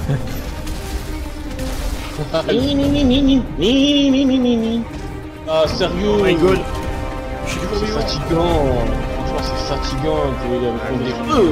Ah sérieux? Oh my god. Je suis C'est fatigant. Franchement c'est fatigant avec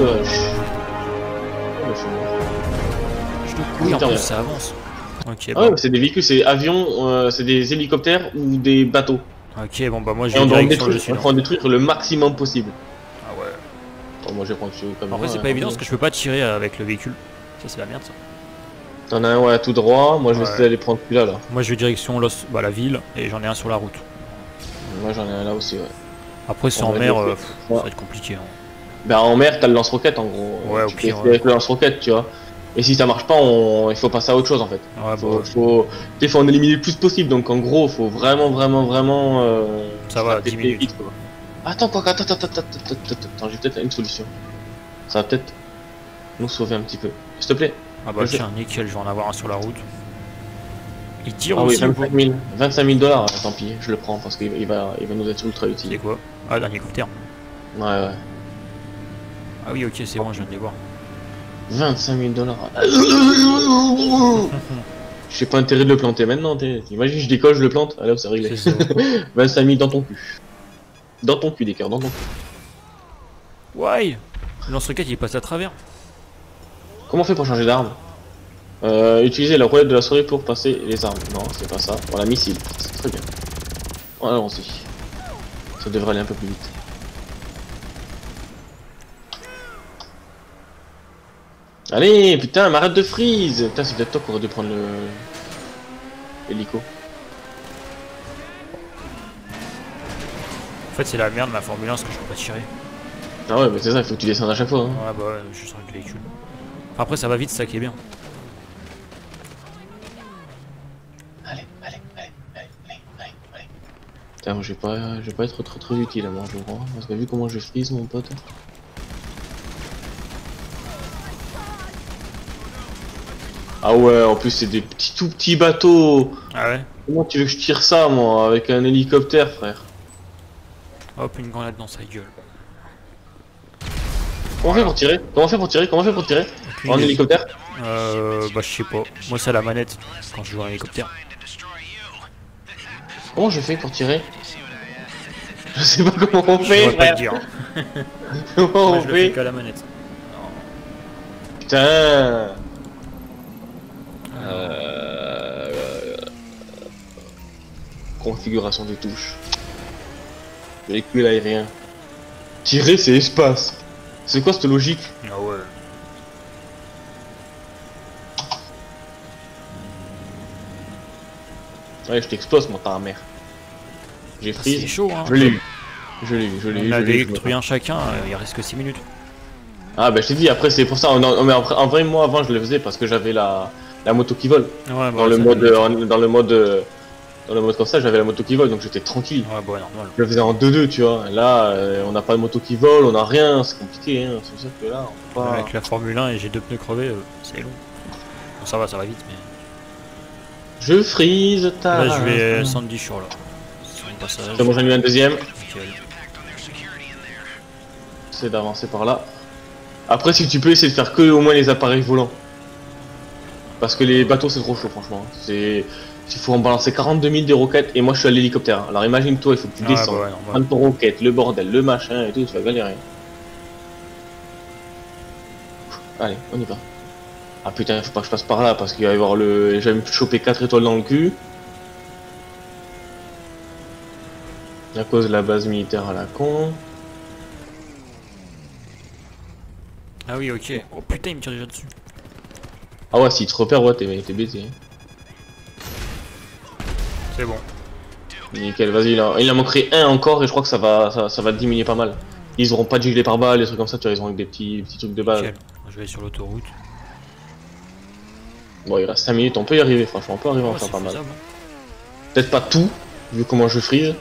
Je dois courir, en plus ça avance. Ok, Ah ouais, bon. c'est des véhicules, c'est avions, c'est des hélicoptères ou des bateaux. Ok, bon bah moi je Et vais on doit en direct sur le détruire, sud. on faut en détruire le maximum possible. Ah ouais. Bon, moi je vais prendre celui comme En vrai c'est pas évident parce que je peux pas tirer avec le véhicule. Ça c'est la merde ça. T'en as un ouais tout droit, moi je vais Ouais. essayer d'aller prendre celui-là là. Moi je vais direction la ville et j'en ai un sur la route. Moi j'en ai un là aussi ouais. Après c'est On en va mer, essayer. ça va être compliqué. Hein. Ben en mer t'as le lance-roquette en gros. Ouais, au Tu peux pire, essayer avec le lance-roquette tu vois. Et si ça marche pas, il faut passer à autre chose en fait. Ouais, Faut en éliminer le plus possible, donc en gros faut vraiment ça va, péter 10 minutes. vite, quoi. Attends, j'ai peut-être une solution. Ça va peut-être nous sauver un petit peu. S'il te plaît. Ah bah tiens, nickel, je vais en avoir un sur la route. Il tire Ah oui, aussi. 25 000 dollars, tant pis, je le prends parce qu'il va nous être ultra C'est utile. quoi? Ah, l'hélicoptère. Ouais. Ah oui, ok, c'est bon, je viens de les voir. 25 000 dollars. J'ai pas intérêt de le planter maintenant, t'imagines, je décolle, je le plante, allez hop, c'est réglé. C'est ça. 25 000 dans ton cul. Dans ton cul, des cœurs, dans ton cul. Ouais. Le lance-roquette il passe à travers. Comment on fait pour changer d'arme? Utiliser la roulette de la souris pour passer les armes. Non, c'est pas ça. Voilà, missile. C'est très bien. Voilà, allons-y. Ça devrait aller un peu plus vite. Allez, putain, m'arrête de freeze. Putain, c'est peut-être toi qu'on aurait dû prendre le... l'hélico. En fait, c'est la merde, ma Formule 1, parce que je peux pas tirer. Ah ouais, mais c'est ça, il faut que tu descendes à chaque fois. Hein. Ouais, bah ouais, juste avec le véhicule. Enfin, après, ça va vite, c'est ça qui est bien. Allez. Putain, je vais pas être très utile à moi, je crois. Parce que vu comment je freeze, mon pote. Ah ouais, en plus c'est des tout petits bateaux. Ah ouais. Comment tu veux que je tire ça, moi, avec un hélicoptère, frère? Hop, une grenade dans sa gueule. Comment on fait pour tirer? En idée. hélicoptère? Bah je sais pas. Moi c'est à la manette quand je joue en hélicoptère. Comment je fais pour tirer? Je sais pas comment on Je fait, pourrais pas frère. te dire. Comment Moi on je le fais fait? qu'à la manette. Putain. Configuration des touches. Véhicule aérien. Tirer, c'est espace. C'est quoi cette logique? Ah ouais. Ouais, je t'explose, mon ta mère. J'ai C'est freeze. chaud hein. Je l'ai eu. On a détruit un chacun, il reste que 6 minutes. Ah bah je t'ai dit, après c'est pour ça, mais en vrai moi avant je le faisais parce que j'avais la moto qui vole. Ouais, bah, Dans le mode comme ça j'avais la moto qui vole donc j'étais tranquille. Ouais, bah normal. Je le faisais en 2-2 tu vois, là on n'a pas de moto qui vole, on n'a rien, c'est compliqué hein, c'est pour ça que là on peut pas... Avec la Formule 1 et j'ai 2 pneus crevés, c'est long. Bon, ça va vite mais... Je freeze ta... Là je vais Sandy Shore là. Sur une passage. C'est bon, j'en ai eu un deuxième, Nickel. c'est d'avancer par là. Après si tu peux essayer de faire que au moins les appareils volants. Parce que les bateaux c'est trop chaud franchement. Il faut en balancer 42 000 des roquettes et moi je suis à l'hélicoptère. Alors imagine-toi, il faut que tu descendes, bah ouais, prendre ton roquette, le bordel, le machin et tout, tu vas galérer. Allez, on y va. Ah putain, faut pas que je passe par là parce qu'il va y avoir le... J'avais me choper 4 étoiles dans le cul. À cause de la base militaire à la con. Ah oui ok. Oh putain il me tire déjà dessus. Ah ouais, s'il te repère, ouais, t'es baisé. C'est bon. Nickel, vas-y, il en manquerait un encore et je crois que ça va diminuer pas mal. Ils auront pas de gilet pare-balles, des trucs comme ça, tu vois, ils auront des petits trucs de base. Nickel. Je vais sur l'autoroute. Bon, il reste 5 minutes, on peut y arriver, franchement, on peut arriver à en faire c'est pas mal. faisable. Peut-être pas tout, vu comment je freeze.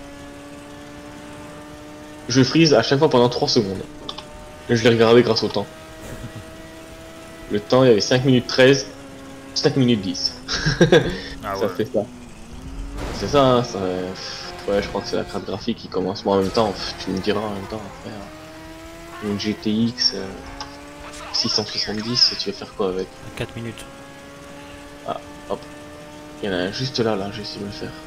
Je freeze à chaque fois pendant 3 secondes. Et je l'ai regardé grâce au temps. Le temps, il y avait 5 minutes 13, 5 minutes 10. Ah Ça ouais. fait ça. C'est ça, hein, ça... Ouais, je crois que c'est la carte graphique qui commence. Moi en même temps, tu me diras en même temps, frère. Une GTX... 670, tu vas faire quoi avec? 4 minutes. Ah, hop. Il y en a un juste là, j'ai essayé de le faire.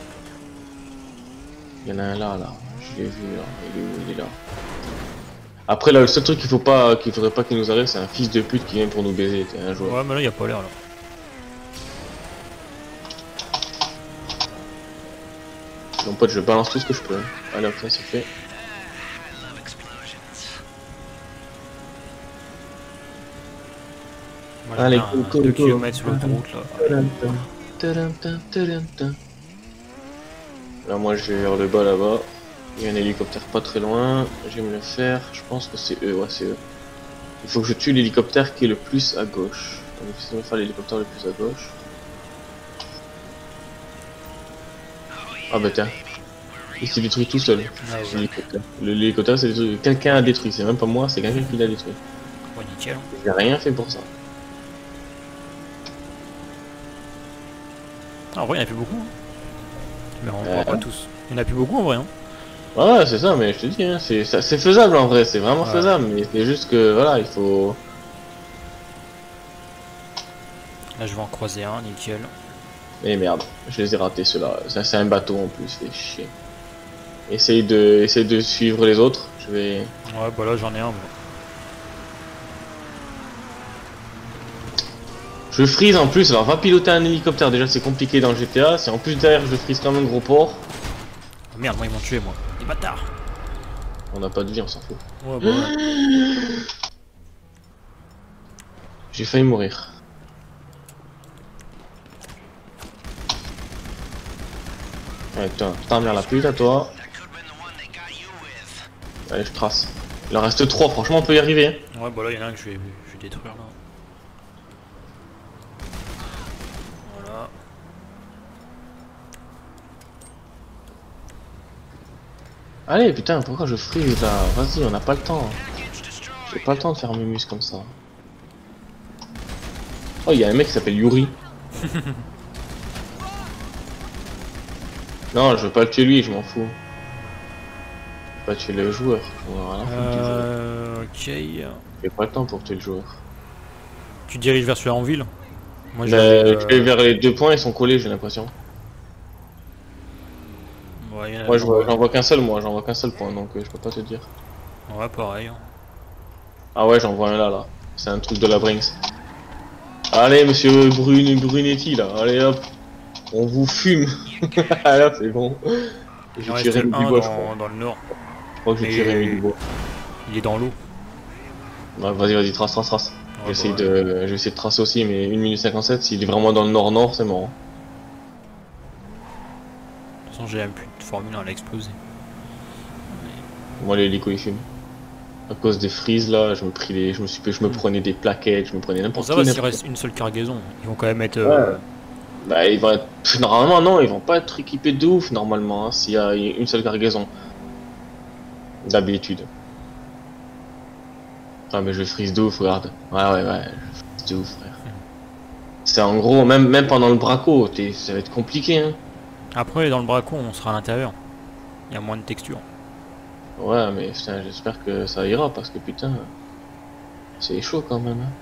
Il y en a un là, je l'ai vu là, il est où? Il est là. Après là, le seul truc qu'il faudrait pas qu'il nous arrive, c'est un fils de pute qui vient pour nous baiser, t'es un joueur. Ouais, mais là, il a pas l'air là. Mon pote, je balance tout ce que je peux. Allez, hop, ça c'est fait. Moi, Allez, j'ai 2 km sur l'autoroute là. Là, moi je vais vers le bas là-bas. Il y a un hélicoptère pas très loin. Je vais me le faire. Je pense que c'est eux, ouais, c'est eux. Il faut que je tue l'hélicoptère qui est le plus à gauche. Donc, je vais faire l'hélicoptère le plus à gauche. Ah bah tiens. Il s'est détruit tout seul. Ah, ouais. L'hélicoptère. L'hélicoptère c'est détruit. Quelqu'un a détruit, c'est même pas moi, c'est quelqu'un qui l'a détruit. Ouais, nickel. J'ai rien fait pour ça. Ah, en vrai, il y en a plus beaucoup. Hein. Mais on voit pas tous. Il y en a plus beaucoup en vrai. Hein. Ouais, c'est ça, mais je te dis, hein, c'est faisable en vrai, c'est vraiment Ouais. faisable, mais c'est juste que voilà, il faut. Là, je vais en croiser un, nickel. Eh merde, je les ai ratés ceux-là. Ça, c'est un bateau en plus, fait chier. Essaye de suivre les autres. Je vais. Ouais, bah là, j'en ai un. Moi. Je freeze en plus, alors va piloter un hélicoptère, déjà c'est compliqué dans le GTA. Si en plus derrière je freeze comme un gros porc, Oh, merde, moi, ils m'ont tué, moi. Des bâtards. on n'a pas de vie, on s'en fout. Ouais, bah ouais. J'ai failli mourir. Ouais, t'en viens la pute à toi. Allez, je trace. Il en reste 3, franchement on peut y arriver. Hein. Ouais, bah là, il y en a un que je vais détruire là. Voilà. Allez, putain, pourquoi je freeze là? Vas-y, on n'a pas le temps. J'ai pas le temps de faire mes mus comme ça. Oh, il y a un mec qui s'appelle Yuri. Non, je veux pas le tuer lui, je m'en fous. Je veux pas tuer le joueur. J'en ai rien à foutre du joueur. Ok. J'ai pas le temps pour tuer le joueur. Tu te diriges vers celui-là en ville? Moi, Je vais vers les 2 points, ils sont collés, j'ai l'impression. Ouais, y en a Moi, j'en vois qu'un seul, j'en vois qu'un seul point, donc je peux pas te dire. Ouais, pareil. Ah ouais, j'en vois un là. C'est un truc de la Brinks. Allez, monsieur Brunetti, là, allez hop. On vous fume. Là, c'est bon. Il J'ai en tiré reste du un bois, je crois. dans le nord. Je crois que j'ai tiré du bois. Il est dans l'eau. Ouais, vas-y, trace. Ouais, Je bah vais essayer de tracer aussi, mais 1 minute 57, s'il est vraiment dans le nord-nord, c'est mort. De toute façon, j'ai même plus de Formule 1, elle a explosé. Moi, l'hélico il fume. À cause des frises là, je me prenais des plaquettes, je me prenais Bon, n'importe ça quoi. va s'il reste une seule cargaison. Ils vont quand même être. Ouais. Bah, ils vont être. Normalement, non, ils vont pas être équipés de ouf, normalement, hein, s'il y a une seule cargaison. D'habitude. Ah, mais je freeze de ouf, regarde. Ouais, je freeze de ouf, frère. C'est en gros, même pendant le braco, ça va être compliqué, hein. Après, dans le braco, on sera à l'intérieur. Il y a moins de texture. Ouais, mais putain, j'espère que ça ira, parce que putain, c'est chaud quand même, hein.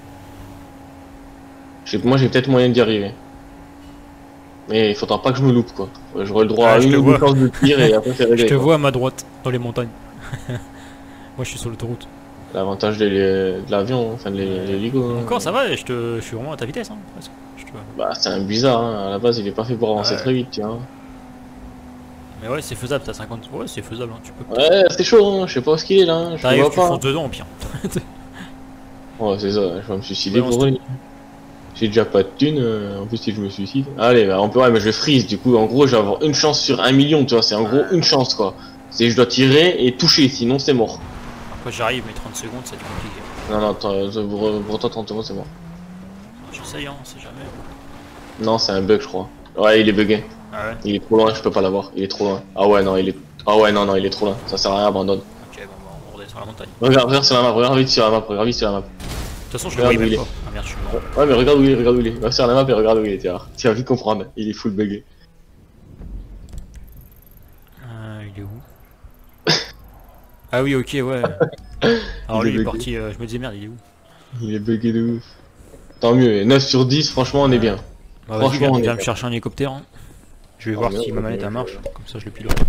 Moi, j'ai peut-être moyen d'y arriver. Mais il faudra pas que je me loupe, quoi. J'aurai le droit à une ou deux chances de tir et après c'est réglé. Je te vois à ma droite, dans les montagnes. Moi, je suis sur l'autoroute. L'avantage de l'avion, enfin de l'hélico. Encore, ça va, je suis vraiment à ta vitesse, hein, presque. Bah, c'est un bizarre, hein. À la base, il est pas fait pour avancer très vite, tiens. Mais ouais, c'est faisable, t'as 50. Ouais, c'est faisable, hein, tu peux. Ouais, c'est chaud, hein. Je sais pas ce qu'il est là, hein. Je T'arrives, vois tu pas. fonces dedans au pire. Ouais, c'est ça, je vais me suicider pour lui. J'ai déjà pas de thunes, en plus si je me suicide. Allez, bah on peut, ouais, mais je vais freeze, du coup, en gros, je vais avoir une chance sur 1 million, tu vois, c'est en gros une chance, quoi. C'est je dois tirer et toucher, sinon c'est mort. Après, j'arrive, mais 30 secondes, c'est compliqué. Non, pour toi, 30 secondes, c'est mort. J'essaye, hein, c'est jamais. Non, c'est un bug, je crois. Ouais, il est bugué. Ah ouais? Il est trop loin, je peux pas l'avoir, il est trop loin. Ah ouais, non, il est trop loin, ça sert à rien, abandonne. Ok, bon, on redescend la montagne. Regarde sur la map, regarde vite sur la map, regarde vite sur la map. De toute façon, je le voyais même pas. Ah merde, je suis mort. Ouais, mais regarde où il est. Va sur la map et regarde où il est, tu vas vite comprendre. Il est full bugué. Il est où? Ah oui, ok, ouais. Alors Il est lui il est bugué. parti, je me disais merde, il est où? Il est bugué de ouf. Tant mieux, 9 sur 10, franchement, on est bien. Bah vas-y, Franchement, on est viens bien. me chercher un hélicoptère. Hein. Je vais Oh, voir merde, si ma manette elle je- marche, comme ça je le pilote.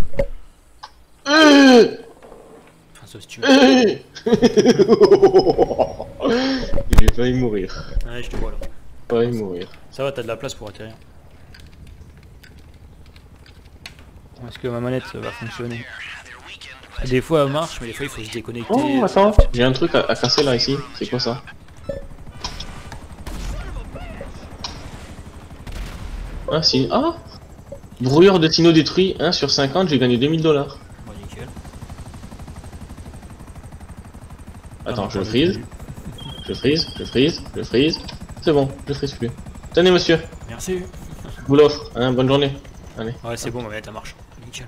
Euh Enfin, ça se tue. Il est failli mourir. Ouais, je te vois là. Failli mourir. Ça va, t'as de la place pour atterrir. Est-ce que ma manette va fonctionner? Des fois elle marche, mais des fois il faut se déconnecter. Oh, attends, j'ai un truc à casser là, ici. C'est quoi ça? Ah, si. Ah! Brouilleur de signaux détruit, 1 sur 50, j'ai gagné 2000 $. Bon, nickel. Attends, Ah, je le non, freeze. Je freeze, je freeze, je freeze. C'est bon, je freeze plus. Tenez, monsieur, Merci. je vous l'offre. Hein, bonne journée. Allez. Ouais, c'est bon, ma manette elle marche. Nickel.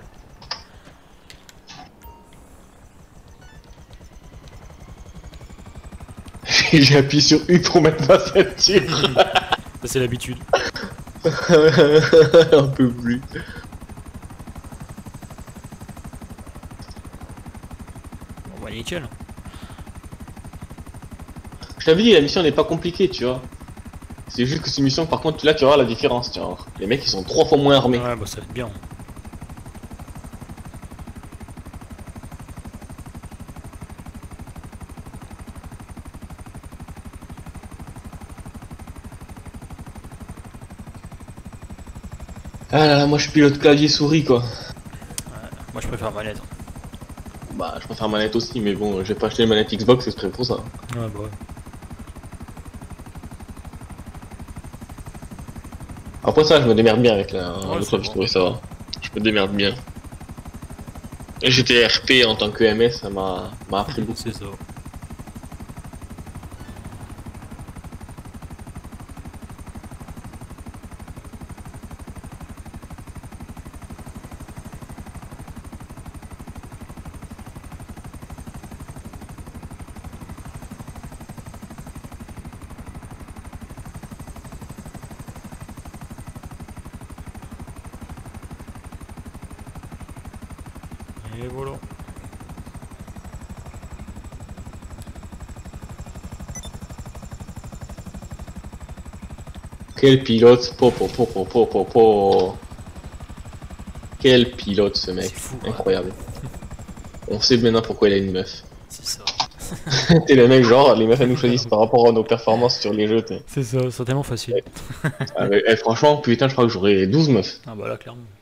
J'ai appuyé sur U pour mettre ma ceinture. Ça c'est l'habitude. Un peu plus. Bon, bah nickel. Je t'avais dit, la mission n'est pas compliquée, tu vois. C'est juste que c'est une mission, par contre, là, tu vois la différence, tu vois. Les mecs, ils sont 3 fois moins armés. Ouais, bah ça va être bien. Ah là là, moi, je pilote clavier souris, quoi. Moi je préfère manette. Bah, je préfère manette aussi, mais bon, j'ai pas acheté une manette Xbox exprès pour ça. Ouais, bah ouais. Après ça, je me démerde bien avec la Ouais, le c'est clavier bon. souris, ça va. Je me démerde bien. Et j'étais RP en tant que MS, ça m'a appris beaucoup. C'est ça. Et voilà. Quel pilote, po. Quel pilote ce mec, C'est fou, ouais. incroyable. On sait maintenant pourquoi il a une meuf. C'est ça. T'es le mec genre, les meufs elles nous choisissent par rapport à nos performances sur les jeux, t'es. C'est ça, c'est tellement facile. Ah, mais, franchement, putain, je crois que j'aurais 12 meufs. Ah bah là, clairement.